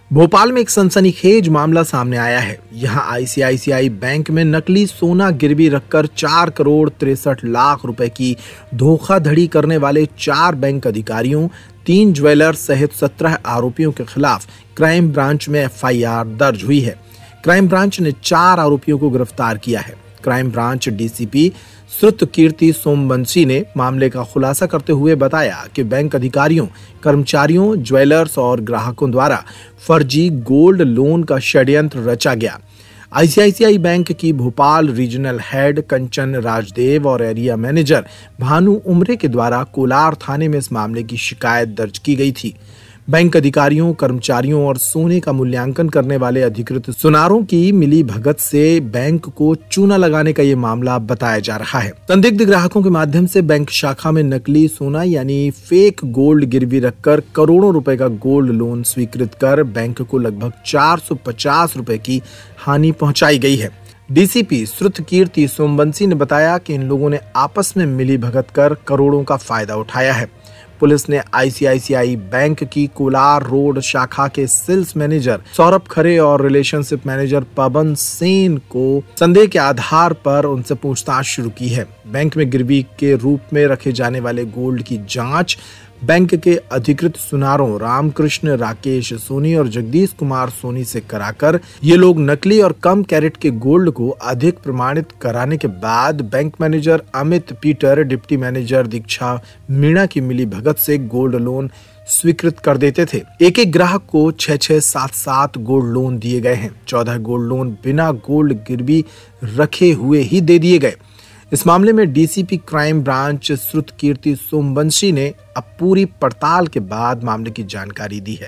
भोपाल में एक सनसनीखेज मामला सामने आया है। यहां आईसीआईसीआई बैंक में नकली सोना गिरवी रखकर 4 करोड़ 63 लाख रुपए की धोखाधड़ी करने वाले 4 बैंक अधिकारियों, 3 ज्वेलर्स सहित 17 आरोपियों के खिलाफ क्राइम ब्रांच में एफआईआर दर्ज हुई है। क्राइम ब्रांच ने 4 आरोपियों को गिरफ्तार किया है। Crime branch DCP Shrutkirti Somvanshi ने मामले का खुलासा करते हुए बताया कि बैंक अधिकारियों, कर्मचारियों, ज्वेलर्स और ग्राहकों द्वारा फर्जी गोल्ड लोन का षड्यंत्र रचा गया। आईसीआईसीआई बैंक की भोपाल रीजनल हेड कंचन राजदेव और एरिया मैनेजर भानु उमरे के द्वारा कोलार थाने में इस मामले की शिकायत दर्ज की गई थी। बैंक अधिकारियों, कर्मचारियों और सोने का मूल्यांकन करने वाले अधिकृत सुनारों की मिली भगत से बैंक को चूना लगाने का ये मामला बताया जा रहा है। संदिग्ध ग्राहकों के माध्यम से बैंक शाखा में नकली सोना यानी फेक गोल्ड गिरवी रखकर करोड़ों रुपए का गोल्ड लोन स्वीकृत कर बैंक को लगभग 450 रुपए की हानि पहुंचाई गई है। डीसीपी श्रुतकीर्ति सोमवंशी ने बताया कि इन लोगों ने आपस में मिली भगत कर करोड़ों का फायदा उठाया है। पुलिस ने आईसीआईसीआई बैंक की कोलार रोड शाखा के सेल्स मैनेजर सौरभ खरे और रिलेशनशिप मैनेजर पवन सेन को संदेह के आधार पर उनसे पूछताछ शुरू की है। बैंक में गिरवी के रूप में रखे जाने वाले गोल्ड की जांच बैंक के अधिकृत सुनारों रामकृष्ण राकेश सोनी और जगदीश कुमार सोनी से कराकर ये लोग नकली और कम कैरेट के गोल्ड को अधिक प्रमाणित कराने के बाद bank manager Amit Peter, deputy manager Diksha Meena की मिली भगत से गोल्ड लोन स्वीकृत कर देते थे। एक एक ग्राहक को 6-6, 7-7 गोल्ड लोन दिए गए हैं। 14 गोल्ड लोन बिना गोल्ड गिरवी रखे हुए ही दे दिए गए। इस मामले में DCP crime branch Shrutkirti Somvanshi ने अब पूरी पड़ताल के बाद मामले की जानकारी दी है।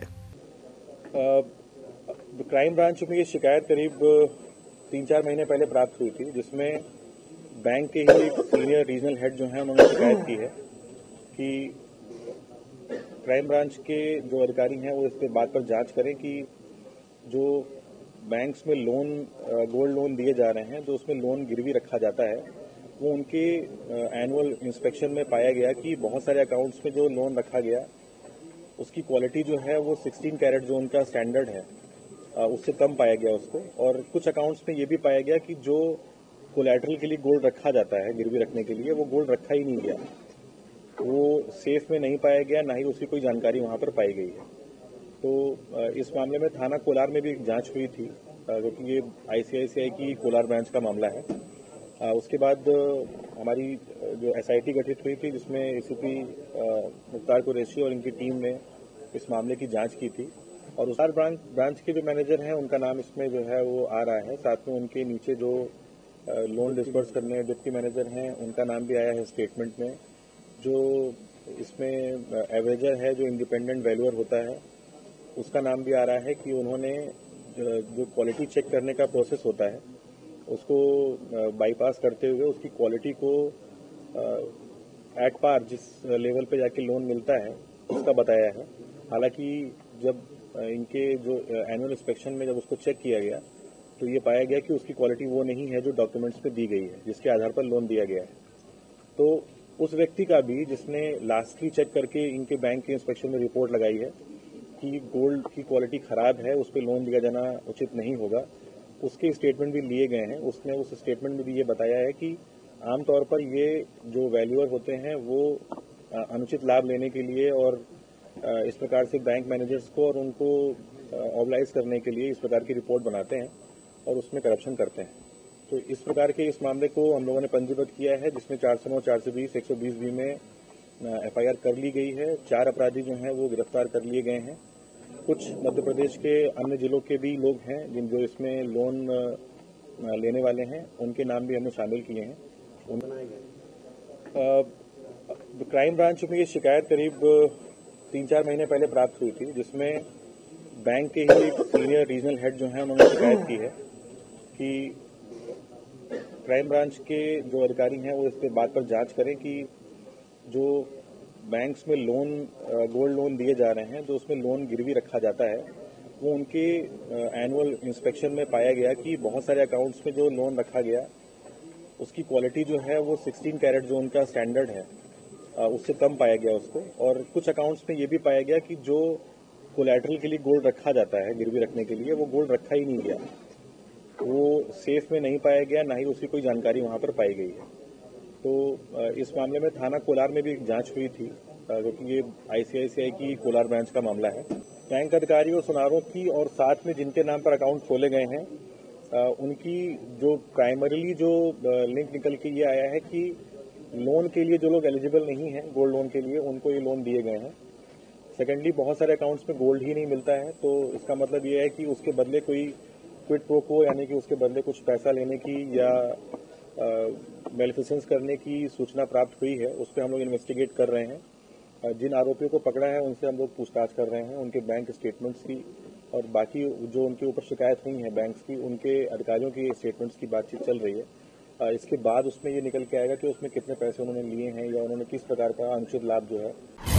क्राइम ब्रांच में ये शिकायत करीब 3-4 महीने पहले प्राप्त हुई थी, जिसमें बैंक के ही एक सीनियर रीजनल हेड जो है उन्होंने शिकायत की है कि क्राइम ब्रांच के जो अधिकारी हैं वो इस बात पर जांच करें कि जो बैंक्स में लोन गोल्ड लोन दिए जा रहे हैं, जो उसमें लोन गिरवी रखा जाता है, वो उनके एनुअल इंस्पेक्शन में पाया गया कि बहुत सारे अकाउंट्स में जो लोन रखा गया उसकी क्वालिटी जो है वो 16 कैरेट जो उनका स्टैंडर्ड है उससे कम पाया गया उसको। और कुछ अकाउंट्स में ये भी पाया गया कि जो कोलैटरल के लिए गोल्ड रखा जाता है गिरवी रखने के लिए, वो गोल्ड रखा ही नहीं गया, वो सेफ में नहीं पाया गया, ना ही उसकी कोई जानकारी वहां पर पाई गई है। तो इस मामले में थाना कोलार में भी एक जांच हुई थी, क्योंकि ये आईसीआईसीआई की कोलार ब्रांच का मामला है। उसके बाद हमारी जो एसआईटी गठित हुई थी, जिसमें एसीपी मुख्तार कुरैशी और इनकी टीम ने इस मामले की जांच की थी। और उस ब्रांच के जो मैनेजर हैं उनका नाम इसमें जो है वो आ रहा है। साथ में उनके नीचे जो लोन डिस्बर्स करने डिप्टी मैनेजर हैं उनका नाम भी आया है स्टेटमेंट में। जो इसमें एवरेजर है, जो इंडिपेंडेंट वैल्यूअर होता है, उसका नाम भी आ रहा है कि उन्होंने जो क्वालिटी चेक करने का प्रोसेस होता है उसको बाईपास करते हुए उसकी क्वालिटी को एट पार जिस लेवल पे जाके लोन मिलता है उसका बताया है। हालांकि जब इनके जो एनुअल इंस्पेक्शन में जब उसको चेक किया गया तो ये पाया गया कि उसकी क्वालिटी वो नहीं है जो डॉक्यूमेंट्स पे दी गई है, जिसके आधार पर लोन दिया गया है। तो उस व्यक्ति का भी, जिसने लास्टली चेक करके इनके बैंक के इंस्पेक्शन में रिपोर्ट लगाई है कि गोल्ड की क्वालिटी खराब है, उस पर लोन दिया जाना उचित नहीं होगा, उसके स्टेटमेंट भी लिए गए हैं। उसने उस स्टेटमेंट में भी ये बताया है कि आमतौर पर ये जो वैल्यूअर होते हैं वो अनुचित लाभ लेने के लिए और इस प्रकार से बैंक मैनेजर्स को और उनको ऑबलाइज करने के लिए इस प्रकार की रिपोर्ट बनाते हैं और उसमें करप्शन करते हैं। तो इस प्रकार के इस मामले को हम लोगों ने पंजीबद्ध किया है, जिसमें 409, 420, 120 बी में एफआईआर कर ली गई है। 4 अपराधी जो हैं वो गिरफ्तार कर लिए गए हैं। कुछ मध्य प्रदेश के अन्य जिलों के भी लोग हैं जिन जो इसमें लोन लेने वाले हैं, उनके नाम भी हमने शामिल किए हैं। क्राइम ब्रांच में ये शिकायत करीब 3-4 महीने पहले प्राप्त हुई थी, जिसमें बैंक के ही एक सीनियर रीजनल हेड जो हैं उन्होंने शिकायत की है कि क्राइम ब्रांच के जो अधिकारी हैं वो इस बात पर जांच करें कि जो बैंक्स में लोन गोल्ड लोन दिए जा रहे हैं, जो उसमें लोन गिरवी रखा जाता है, वो उनके एनुअल इंस्पेक्शन में पाया गया कि बहुत सारे अकाउंट्स में जो लोन रखा गया उसकी क्वालिटी जो है वो 16 कैरेट जो उनका स्टैंडर्ड है उससे कम पाया गया उसको। और कुछ अकाउंट्स में ये भी पाया गया कि जो कोलैटरल के लिए गोल्ड रखा जाता है गिरवी रखने के लिए, वो गोल्ड रखा ही नहीं गया, वो सेफ में नहीं पाया गया, ना ही उसकी कोई जानकारी वहां पर पाई गई है। तो इस मामले में थाना कोलार में भी एक जांच हुई थी, क्योंकि ये आईसीआईसीआई की कोलार ब्रांच का मामला है। बैंक अधिकारियों सुनारों की और साथ में जिनके नाम पर अकाउंट खोले गए हैं उनकी जो प्राइमरीली जो लिंक निकल के ये आया है कि लोन के लिए जो लोग एलिजिबल नहीं है गोल्ड लोन के लिए, उनको ये लोन दिए गए हैं। सेकेंडली, बहुत सारे अकाउंट्स में गोल्ड ही नहीं मिलता है, तो इसका मतलब ये है कि उसके बदले कोई क्विड प्रो क्वो, यानी कि उसके बदले कुछ पैसा लेने की या मेलिफिसेंस करने की सूचना प्राप्त हुई है। उस पर हम लोग इन्वेस्टिगेट कर रहे हैं। जिन आरोपियों को पकड़ा है उनसे हम लोग पूछताछ कर रहे हैं, उनके बैंक स्टेटमेंट्स की और बाकी जो उनके ऊपर शिकायत हुई है बैंक्स की, उनके अधिकारियों की स्टेटमेंट्स की बातचीत चल रही है। इसके बाद उसमें ये निकल के आएगा कि उसमें कितने पैसे उन्होंने लिए हैं या उन्होंने किस प्रकार का अनुचित लाभ जो है